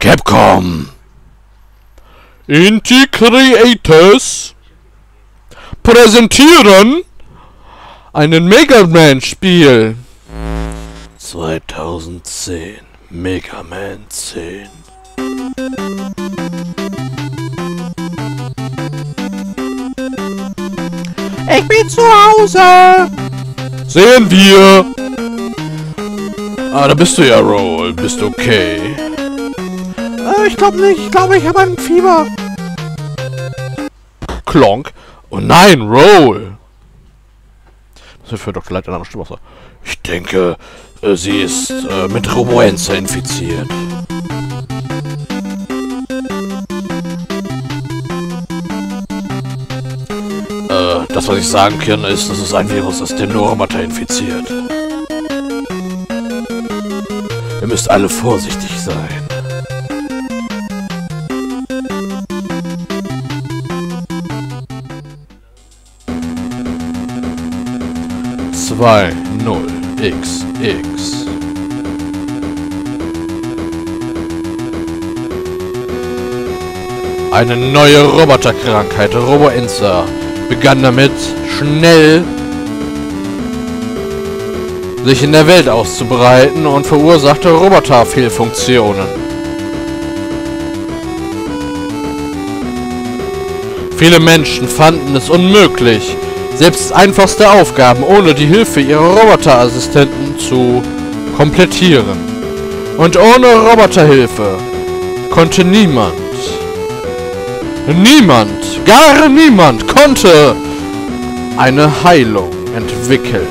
Capcom Inti Creators präsentieren einen Mega Man Spiel 2010 Mega Man 10. Ich bin zu Hause. Sehen wir. Ah, da bist du ja, Roll. Bist okay? Ich glaube nicht. Ich glaube, ich habe ein Fieber. Klonk. Oh nein, Roll. Das ist für Dr. Light eine andere Stimme auch so. Ich denke, sie ist mit Roboenza infiziert. Das, was ich sagen kann, ist, dass es ein Virus ist, der nur Roboter infiziert. Ihr müsst alle vorsichtig sein. XX. Eine neue Roboterkrankheit, Roboenza, begann damit, schnell sich in der Welt auszubreiten und verursachte Roboterfehlfunktionen. Viele Menschen fanden es unmöglich, selbst einfachste Aufgaben ohne die Hilfe ihrer Roboterassistenten zu komplettieren. Und ohne Roboterhilfe konnte gar niemand konnte eine Heilung entwickeln.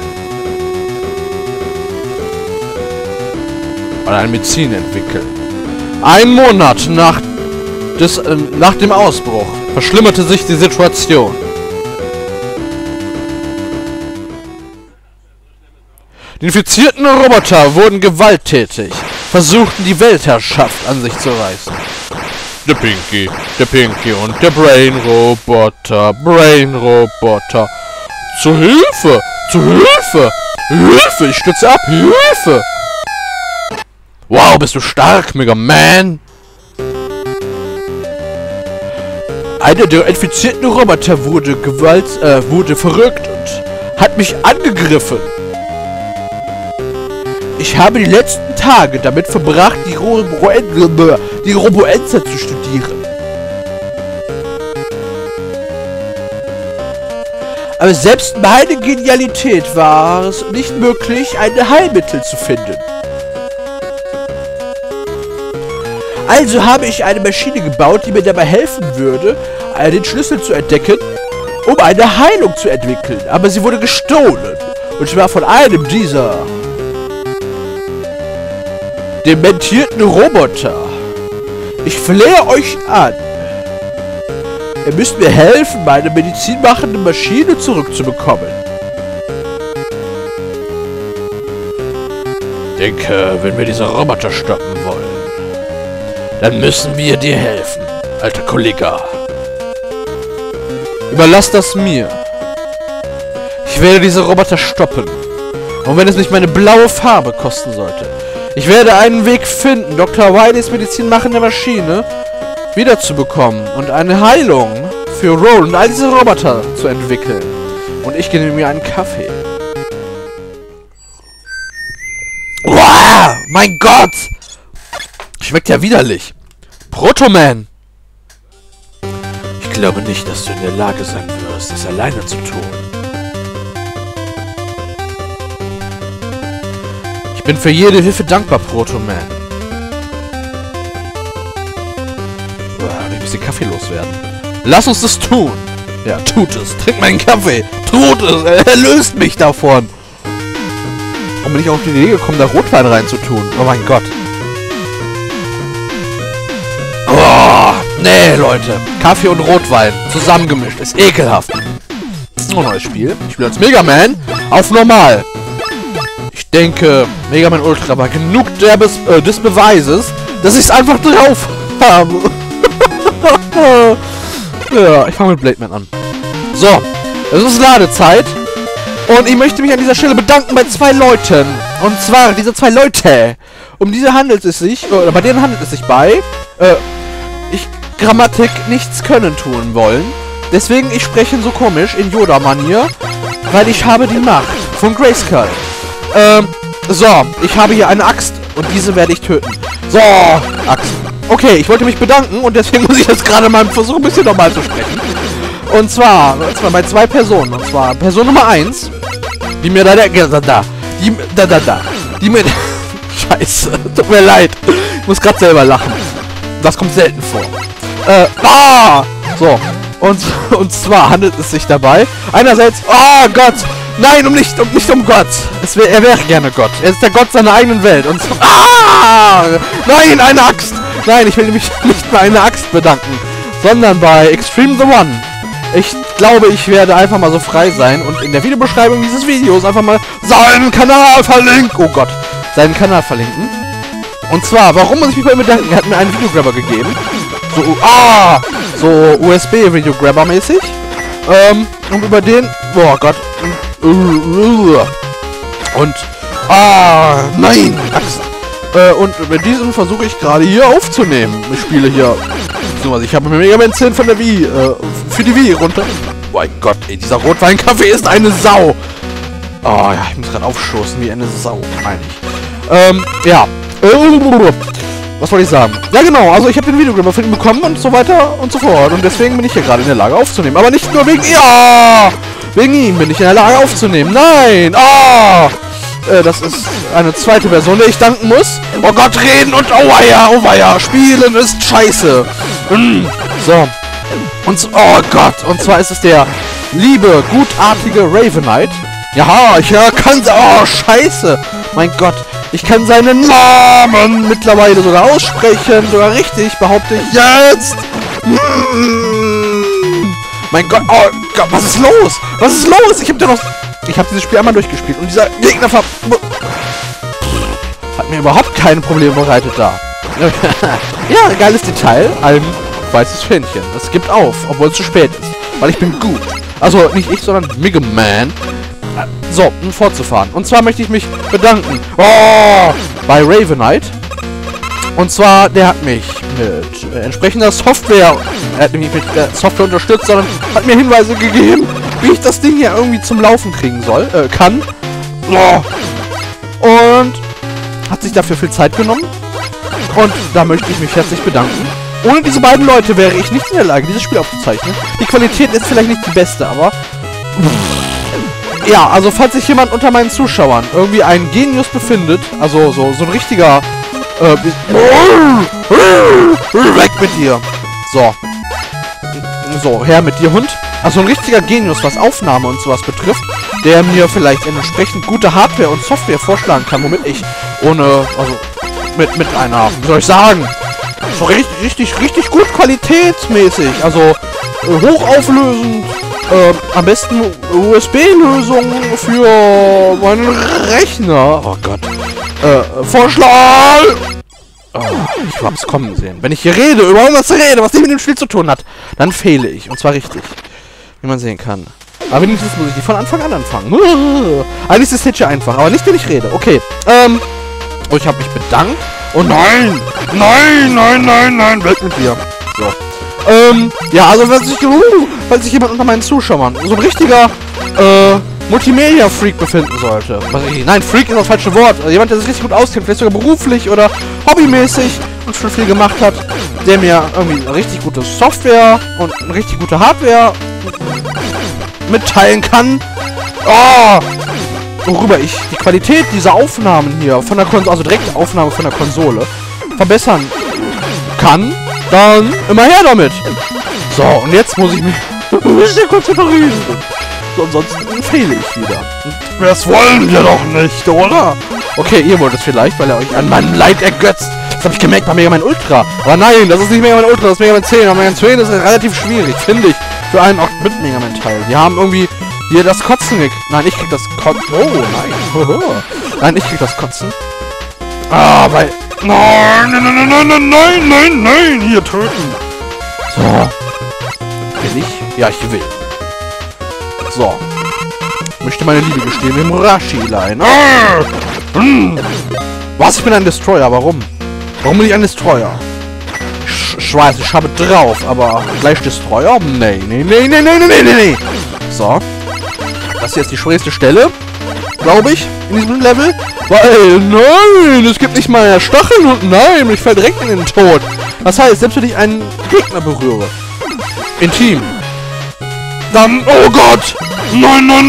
Oder eine Medizin entwickeln. Ein Monat nach dem Ausbruch verschlimmerte sich die Situation. Die infizierten Roboter wurden gewalttätig, versuchten die Weltherrschaft an sich zu reißen. Der Pinky und der Brain-Roboter. Zur Hilfe! Hilfe! Ich stürze ab! Hilfe! Wow, bist du stark, Mega Man! Einer der infizierten Roboter wurde verrückt und hat mich angegriffen. Ich habe die letzten Tage damit verbracht, die Roboenza zu studieren. Aber selbst meine Genialität war es nicht möglich, ein Heilmittel zu finden. Also habe ich eine Maschine gebaut, die mir dabei helfen würde, den Schlüssel zu entdecken, um eine Heilung zu entwickeln. Aber sie wurde gestohlen. Und zwar von einem dieser dementierten Roboter. Ich flehe euch an. Ihr müsst mir helfen, meine medizinmachende Maschine zurückzubekommen. Ich denke, wenn wir diese Roboter stoppen wollen, dann müssen wir dir helfen, alter Kollege. Überlass das mir. Ich werde diese Roboter stoppen. Und wenn es nicht meine blaue Farbe kosten sollte. Ich werde einen Weg finden, Dr. Wileys medizinmachende Maschine wiederzubekommen und eine Heilung für Roll und all diese Roboter zu entwickeln. Und ich gebe mir einen Kaffee. Wow, mein Gott! Schmeckt ja widerlich. Proto-Man! Ich glaube nicht, dass du in der Lage sein wirst, es alleine zu tun. Ich bin für jede Hilfe dankbar, Proto-Man. Ich muss den Kaffee loswerden. Lass uns das tun! Ja, tut es. Trink meinen Kaffee. Tut es. Er löst mich davon. Warum bin ich auf die Idee gekommen, da Rotwein reinzutun? Oh mein Gott. Oh, nee, Leute. Kaffee und Rotwein zusammengemischt. Ist ekelhaft. Oh, neues Spiel. Ich spiele als Mega Man auf normal. Ich denke, Mega Man Ultra war genug des Beweises, dass ich es einfach drauf habe. Ja, ich fange mit Blade Man an. So, es ist Ladezeit. Und ich möchte mich an dieser Stelle bedanken bei zwei Leuten. Und zwar diese zwei Leute. Bei denen handelt es sich bei Grammatik nichts können tun wollen. Deswegen, ich spreche so komisch in Yoda-Manier, weil ich habe die Macht von Grayskull. So, ich habe hier eine Axt und diese werde ich töten. So, Axt. Okay, ich wollte mich bedanken und deswegen muss ich jetzt gerade mal versuchen, ein bisschen normal zu sprechen. Und zwar bei 2 Personen. Und zwar Person Nummer 1, die mir die mir Scheiße, tut mir leid. Ich muss gerade selber lachen. Das kommt selten vor. So. Und zwar handelt es sich dabei einerseits, oh Gott, nein, nicht um Gott. Er wäre gerne Gott. Er ist der Gott seiner eigenen Welt. Und nein, eine Axt. Nein, ich will mich nicht bei einer Axt bedanken, sondern bei Extreme the One. Ich glaube, ich werde einfach mal so frei sein und in der Videobeschreibung dieses Videos einfach mal seinen Kanal verlinken. Oh Gott, seinen Kanal verlinken. Und zwar, warum muss ich mich bei ihm bedanken? Er hat mir einen Videograbber gegeben. So USB-Videograbber mäßig. Und über den... Oh Gott. Und... nein! Axt. Und mit diesem versuche ich gerade hier aufzunehmen. Ich spiele hier... Ich habe mir Mega Man 10 von der Wii, für die Wii runter. Oh mein Gott, ey, dieser Rotweinkaffee ist eine Sau. Oh ja, ich muss gerade aufstoßen wie eine Sau, meine ich. Ja. Was wollte ich sagen? Ja genau, also ich habe den Videograbber von ihm bekommen und so weiter und so fort. Und deswegen bin ich hier gerade in der Lage aufzunehmen. Aber nicht nur wegen... Ja! Wegen ihm bin ich in der Lage aufzunehmen. Nein! Das ist eine zweite Version, der ich danken muss. Oh Gott, reden und oh weia, spielen ist scheiße. So. Oh Gott, und zwar ist es der liebe, gutartige Ravenite. Ja, ich kann... Oh, scheiße. Mein Gott, ich kann seinen Namen mittlerweile sogar aussprechen. Sogar richtig, behaupte ich jetzt. Mein Gott, oh Gott, was ist los? Was ist los? Ich habe dieses Spiel einmal durchgespielt und dieser Gegner hat mir überhaupt keine Probleme bereitet da. Ja, geiles Detail. Ein weißes Fähnchen. Das gibt auf, obwohl es zu spät ist. Weil ich bin gut. Also nicht ich, sondern Mega Man. So, um fortzufahren. Und zwar möchte ich mich bedanken. Bei Ravenite. Und zwar, der hat mich mit entsprechender Software... Er hat mich nicht mit Software unterstützt, sondern hat mir Hinweise gegeben, wie ich das Ding hier irgendwie zum Laufen kriegen kann. Und hat sich dafür viel Zeit genommen. Und da möchte ich mich herzlich bedanken. Ohne diese beiden Leute wäre ich nicht in der Lage, dieses Spiel aufzuzeichnen. Die Qualität ist vielleicht nicht die beste, aber... Ja, also falls sich jemand unter meinen Zuschauern irgendwie ein Genius befindet, also so ein richtiger... Weg mit dir! So, her mit dir, Hund. Also ein richtiger Genius, was Aufnahme und sowas betrifft, der mir vielleicht entsprechend gute Hardware und Software vorschlagen kann, womit ich mit einer, wie soll ich sagen, so richtig gut qualitätsmäßig, also hochauflösend, am besten USB-Lösung für meinen Rechner. Oh Gott. Vorschlag! Ich hab's kommen sehen. Wenn ich hier rede, über irgendwas rede, was nicht mit dem Spiel zu tun hat, dann fehle ich. Und zwar richtig. Wie man sehen kann. Aber wenigstens muss ich die von Anfang an anfangen. Eigentlich ist das Hitch einfach, aber nicht, wenn ich rede. Okay. Oh, ich habe mich bedankt. Oh nein! Nein! Weg mit dir. So. Ja, also falls sich jemand unter meinen Zuschauern so ein richtiger, Multimedia-Freak befinden sollte. Nein, Freak ist das falsche Wort. Jemand, der sich richtig gut auskennt, vielleicht sogar beruflich oder hobbymäßig und schon viel gemacht hat, der mir irgendwie eine richtig gute Software und eine richtig gute Hardware mitteilen kann. Worüber ich die Qualität dieser Aufnahmen hier von der Konsole, also direkte Aufnahme von der Konsole, verbessern kann, dann immer her damit. So, und jetzt muss ich mich sehr konzentrieren. So, ansonsten fehle ich wieder. Und das wollen wir doch nicht, oder? Okay, ihr wollt es vielleicht, weil er euch an meinem Leid ergötzt. Das habe ich gemerkt bei Mega Man Ultra. Aber nein, das ist nicht Mega Man Ultra, das ist Mega Man 10. Aber Mega Man 10 ist relativ schwierig, finde ich, für einen 8-Bit-Mega Man Teil. Die haben irgendwie hier das Kotzen gekriegt. Nein, ich krieg das Kotzen. Oh, nein. Nein, ich krieg das Kotzen. Weil... Nein, hier töten. So. Will ich? Ja, ich will. So. Möchte meine Liebe gestehen, dem Rashi-Lein. Was? Ich bin ein Destroyer. Warum? Warum bin ich ein Destroyer? Ich weiß, ich habe drauf, aber gleich Destroyer? Nee. So. Das hier ist die schwierigste Stelle, glaube ich, in diesem Level. Weil, nein, es gibt nicht mal Stacheln und nein, ich fall direkt in den Tod. Das heißt, selbst wenn ich einen Gegner berühre, intim, dann, oh Gott! Nein, oh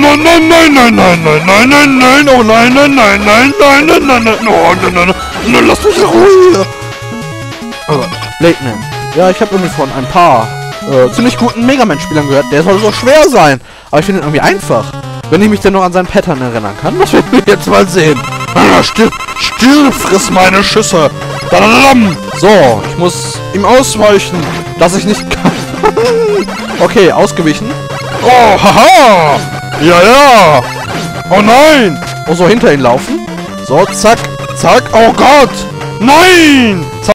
nein, lass mich in Ruhe! Blademan. Ja, ich habe irgendwie von ein paar ziemlich guten Mega Man-Spielern gehört. Der soll so schwer sein. Aber ich finde ihn irgendwie einfach. Wenn ich mich denn noch an seinen Pattern erinnern kann. Das werden wir jetzt mal sehen. Still, friss meine Schüsse. So, ich muss ihm ausweichen, dass ich nicht kann. Okay, ausgewichen. Oh, haha! Ja! Oh nein! Oh, so hinter ihn laufen. So, zack, zack. Oh Gott! Nein! Zack.